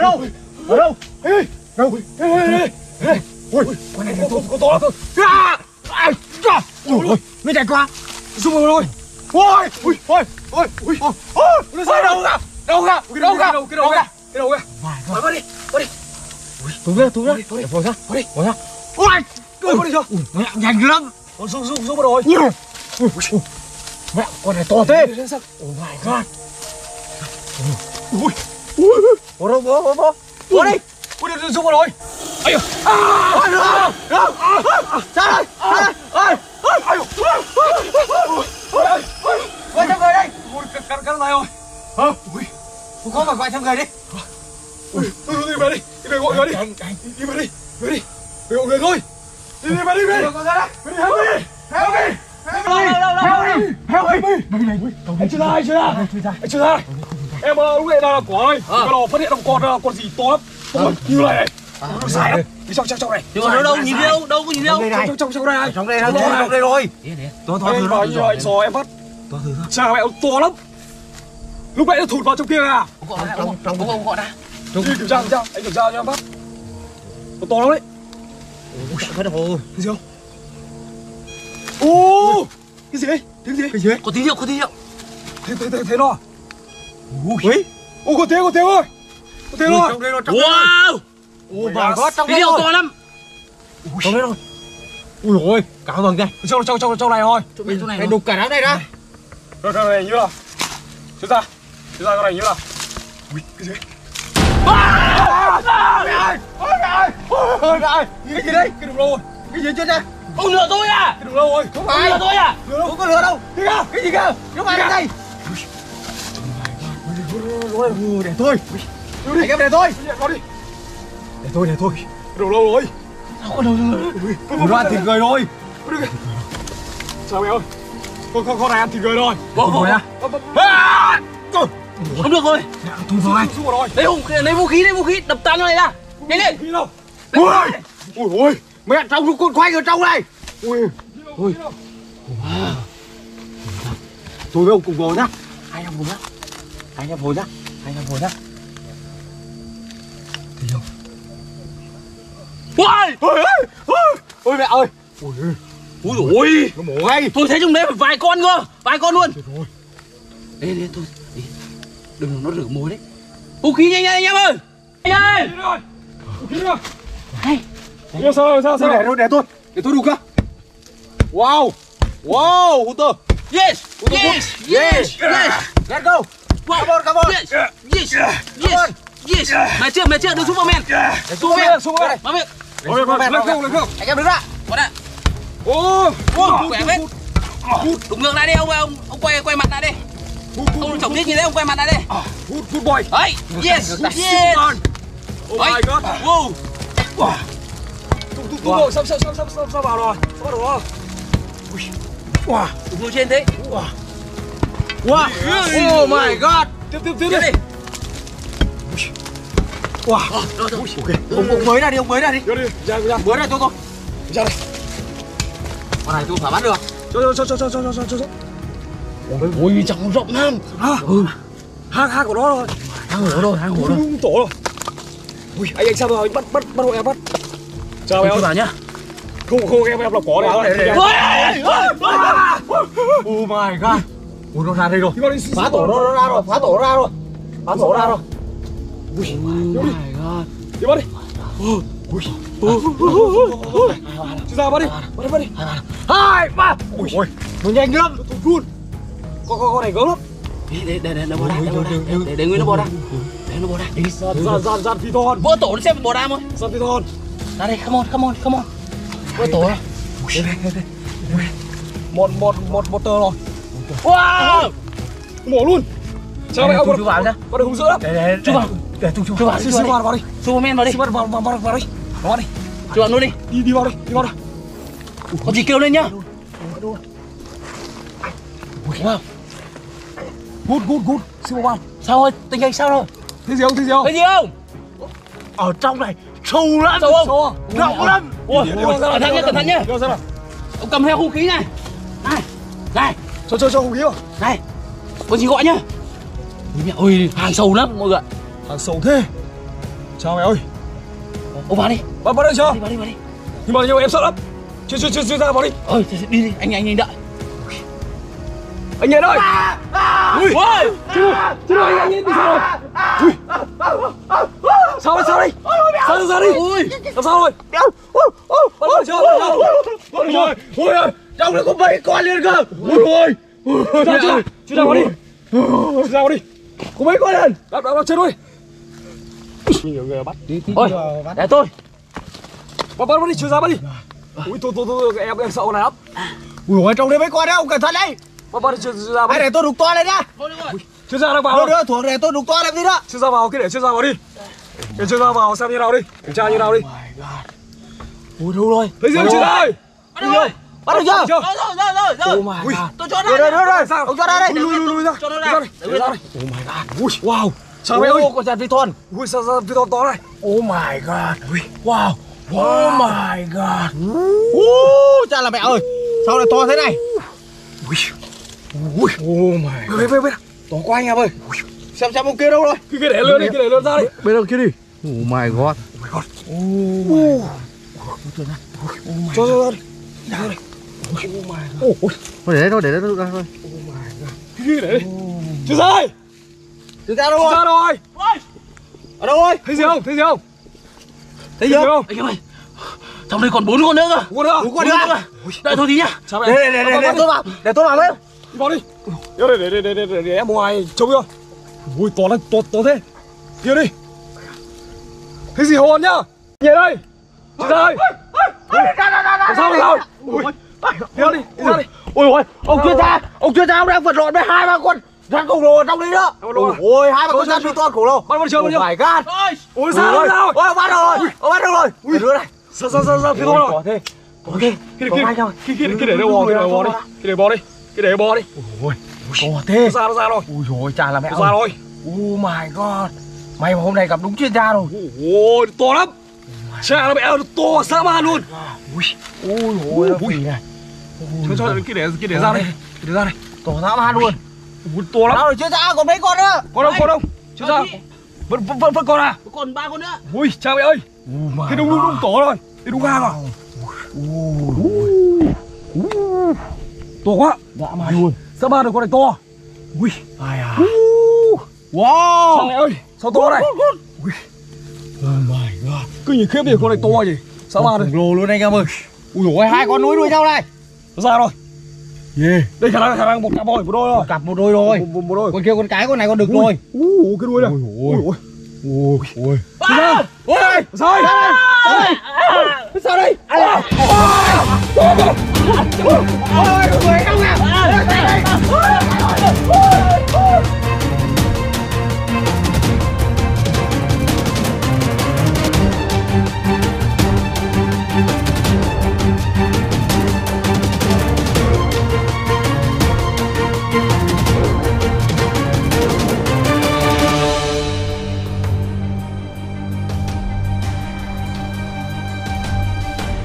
đâu? Ở đâu? Ê, đâu? Ê. Ôi, con này có to cơ. Ôi, nó chạy qua. Xung vào rồi. Ôi, nó sai đâu ra? Đâu ra? Cái đầu ra. Vào đi. Túi ra. Vội ra. Ôi, con đi chưa? Mẹ nhanh lắm. Con xuống vào rồi. Mẹ, con này to thế. Oh my god. Bỏ đâu. Bỏ đi. Ôi, xuống vào rồi. Ây da. Ra đây. Gọi thăm người đây. Cắn này rồi. Hả? Không có mà gọi thăm người đi. Đi về đi. Đi về gọi người đi. Đi về đi. Về gọi người thôi. Đi về đi. Help me. Anh chưa ra. Em lúc này đang là quả đây. Cái lò phát hiện con gì to lắm. Như này. Nó dài lắm. Đi trong này. Nhưng mà đâu nhìn đâu có nhìn đâu. Trong đây rồi. To thử nó. Anh sò em bắt. To thử nó. Chà mẹ to lắm. Lúc nãy nó thụt vào trong kia à? Ông gọi ra. Đi kiểm tra. Anh kiểm tra cho em bắt. Nó to lắm đấy. Phát được rồi. Cái gì không? Ô! Cái gì đấy? Tiếng gì? Cái gì đấy? Có tín hiệu. Thế nó à? Ui! Ô, có tiếng ơi! Có tiếng rồi! Wow! Oh my god, tín hiệu to lắm! Trong đấy rồi! Ui dồi ôi! Cả vầng này! Trong này thôi! Mày đục cả đám này ra! Cái này như là... Chết ra cái này như là... Ui, cái gì đấy? Cái gì đấy? Cái đục đâu rồi? Cái gì chết đây? Ông lừa tôi à? Cái đục đâu rồi? Không phải! Lừa tôi à? Không có lừa đâu! Cái gì kìa? Không phải đây! Để thôi! Anh em để thôi! Để thôi! Cái đục đâu rồi? Sao có đâu rồi? Nó ăn thịt người rồi! Sao mẹ ơi? Con này ăn thịt người rồi! Bỏ ra! Không được rồi! Xuống vào rồi! Lấy vũ khí, đập tan nó này ra! Nhanh lên! Đi đâu? Ui! Mẹ trong con quay ở trong này! Ui! Tôi với ông cùng ngồi nhá! Anh em ngồi nhá! Thì đâu? Ôi mẹ ơi! Ui ôi! Nó mổ ngay! Tôi thấy trong đấy phải vài con luôn! Đi thôi, đi. Đừng nó rửa mối đấy. Vũ khí nhanh anh em ơi! Nhanh lên! Vũ khí nữa! Sao? Để tôi đục ra! Wow! Hunter! Yes! Let's go! Come on! Yes! Mày chưa, đừng xuống vào men! Xuống vào đây! Lên không! Anh em đứng ra! Qua đây! Khỏe hết! Đụng ngược lại đi ông quay mặt lại đi! Ông chồng biết gì đấy, ông quay mặt lại đi! Good boy! Đấy! Yes! Oh my god! Wow! Tung rồi, sao vào rồi? Wow! Đụng trên thế! Wow! Oh my god! Tiếp đi! Wow! Ok. Ông mới ra đi! Đi, ra. Mới ra cho tôi! Ra đây! Con này tôi phải bắt được! Cho. Ôi chẳng rộng lắm! Hang của nó rồi! Hang hổ rồi! Tổ rồi! Ui, anh sao rồi? Anh bắt hộ em bắt! Chào em! vào nhá! Không em là có này! Oh my god! Ui, nó ra đây rồi! Phá tổ nó ra rồi! Phá tổ ra rồi! Ui, my god! đi bắt đi! Ui! Ra bắt đi! 2, 3! Ui, nó nhanh lắm! Nó run! Con này gớm lắm! Để Nguyên nó bò ra! Đi! Dàn phi thon! Vỡ tổ nó xem bò ra thôi! Dàn phi thon! Ra đây, come on! Vỡ tổ rồi! Một tờ rồi! Wow! Mổ luôn! Chào mẹ ông! Chú vào nhá! Vào đây hung dữ lắm! Chú vào! Chú vào đi! Superman vào đi! Vào đi! Chú vào luôn đi! Đi vào đây! Có gì kêu lên nhá! Wow! Good! Siêu vào! Sao rồi? Tình hình sao rồi? Thấy gì không? Ở trong này sâu lắm! Sâu không? Rộng lắm! Ôi! Cẩn thận nhá! Ông cầm theo hung khí này! Này! Cho hung khí vào! Này! Có gì gọi nhá! Ôi, hàng sâu lắm mọi người! Hàng sâu thế! Sao mày ơi? Ông vào đi. Vào đây chưa? Đi vào đi. Nhưng mà em sợ lắm. Chưa ra vào đi. Đi anh đợi. Anh Nhện ơi. Ui. Chưa đâu anh Nhện đi sao rồi? Ui. Sao đi? Sao ra đi? Ui. Làm sao rồi? Bắt được chưa? Ôi ơi. Trong này có 7 con liền cơ. Ôi. Chưa ra vào đi. Có mấy con liền. Đạp chân thôi. Nhiều người bắt. Ôi, để tôi. Bắt đi, chưa ra bắt đi. Ui tôi em sợ con này lắm. Ui ôi, trong đây mấy con đấy, ông cẩn thận đấy. Bắt chưa ra bắt. Để tôi đục to lên nhá. Chưa ra đang vào. Đưa thuộc để tôi đục to làm gì đó. Chưa ra vào, cứ để chưa ra vào đi. Để chưa ra vào xem như nào đi. Kiểm tra như nào đi. Ui đâu rồi? Thấy chưa chưa rồi. Bắt được chưa? Rồi. Oh my god. Tôi cho ra. Đưa sao? Ông cho ra đây. Lùi ra. Cho nó ra. Oh my god. Ui, wow. Sao mày ơi? Con chặt phi thon. Ui sao ra phi thon to này. Oh my god. Wow. Oh my god. Cha là mẹ ơi. Sao lại to thế này? Ui. Oh my god. Bên. To quá anh em ơi. Xem ông kia đâu rồi? Cái để lươn đi, cái để lươn ra đi. Bên đâu kia đi. Oh my god. Cho ra đi. Thôi để đấy thôi, thôi. Cái để đi. Chưa ra đây. Chưa ra đâu rồi? Ra rồi. Ở đâu rồi? Thấy gì không? Thấy chưa? Anh em ơi. Trong đây còn 4 con nữa cơ. 4 nữa. 4 con nữa. Đợi tôi tí nhá. Sao mày? Để tôi vào. Để tôi vào với. Đi vào đi. Để em ngoài trông cho. Ui to thế. Kia đi. Cái gì hồn nhá. Nhện ơi. Chị ra đây. Làm sao? Ui. Đi ra đi. Ôi ông chuyên gia ông đang vật lộn với 2-3 con rắn khổng lồ ở trong đấy đó. Ôi 2-3 con rắn phi thon khổng lồ. Bắt chưa? Oh my god. Ôi sao? Ôi bắt được rồi. Ui đứa này. Sao phi thon rồi. Có thế. Cái để nó bò đi. Cái để bò đi. Ôi có thế. Nó ra rồi. Ui dồi cha là mẹ Nó ra rồi. Oh my god. May mà hôm nay gặp đúng chuyên gia rồi. Ôi to lắm. Cha nó mẹ to dã man luôn. Ui nó phì này. Cho cái để ra đây. Cái để ra đây. To dã man luôn. Ui to lắm. Nào rồi chuyên gia còn mấy con nữa. Con không? Chưa ra. Vẫn còn à? Còn 3 con nữa. Ui cha mẹ ơi. Cái đúng to rồi. Cái đúng ngang à. To quá. Dã man luôn. Dã man được con này to. Ui. Ai à. Wow. Cha mẹ ơi. Sao to này? Ui. Oh my god. Cứ nhìn khiếp đi, con này to gì. Dã man khổng lồ luôn anh em ơi. Ui dồi 2 con núi đuôi nhau này. Nó ra rồi. Yeah. Đây khả năng một cặp rồi, một đôi rồi. Một cặp một đôi rồi. Một đôi. Con kia con cái con này con đực rồi. Cái đuôi này. Ôi. Ôi. Sao đây? Ôi, người đâu nè.